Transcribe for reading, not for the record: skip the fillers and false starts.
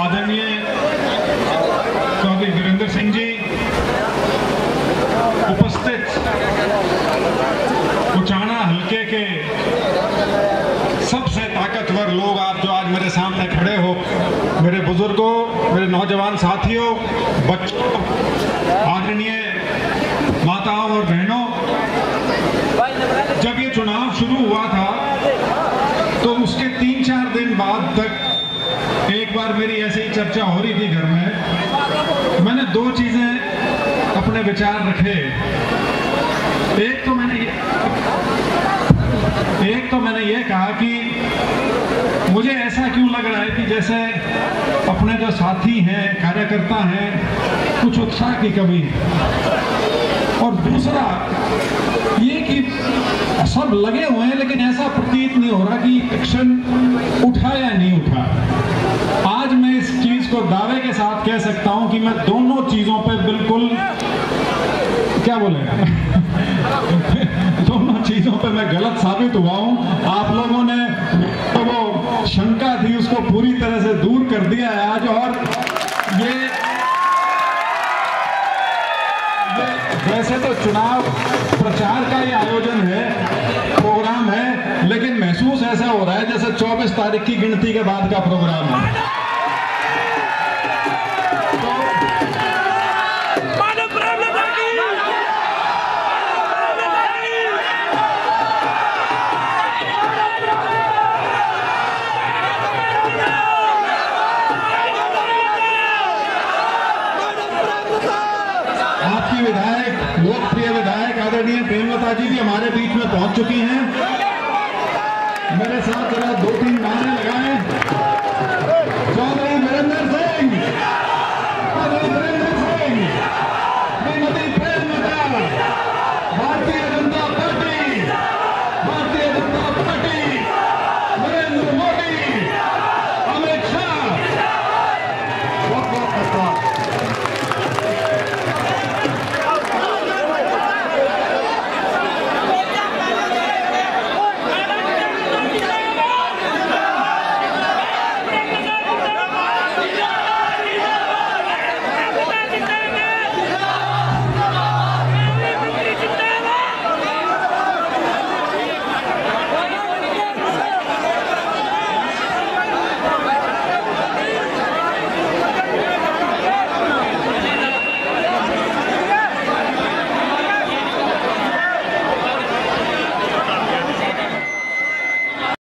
आदरणीय चौधरी वीरेंद्र सिंह जी, उपस्थित उचाना हलके के सबसे ताकतवर लोग आप जो आज मेरे सामने खड़े हो, मेरे बुजुर्गों, मेरे नौजवान साथियों, बच्चों, आदरणीय माताओं और बहनों, जब ये चुनाव शुरू हुआ था तो उसके 3-4 दिन बाद तक एक बार मेरी ऐसे ही चर्चा हो रही थी घर में। मैंने 2 चीजें अपने विचार रखे। एक तो मैंने ये कहा कि मुझे ऐसा क्यों लग रहा है कि जैसे अपने जो साथी हैं, कार्यकर्ता हैं, कुछ उत्साह की कमी है। और दूसरा ये कि सब लगे हुए हैं लेकिन ऐसा प्रतीत नहीं हो रहा कि एक्शन उठा या नहीं उठा। आज मैं इस चीज को दावे के साथ कह सकता हूं कि मैं दोनों चीजों पे बिल्कुल क्या बोले दोनों चीजों पे मैं गलत साबित हुआ हूं। आप लोगों ने तो वो शंका थी उसको पूरी तरह से दूर कर दिया है आज। और ये वैसे तो चुनाव प्रचार का ही आयोजन है, प्रोग्राम है, लेकिन महसूस ऐसा हो रहा है जैसे 24 तारीख की गिनती के बाद का प्रोग्राम है। आपकी विधायक, लोकप्रिय विधायक आदरणीय प्रेमलता जी भी हमारे बीच में पहुंच चुकी हैं। मेरे साथ जरा 2-3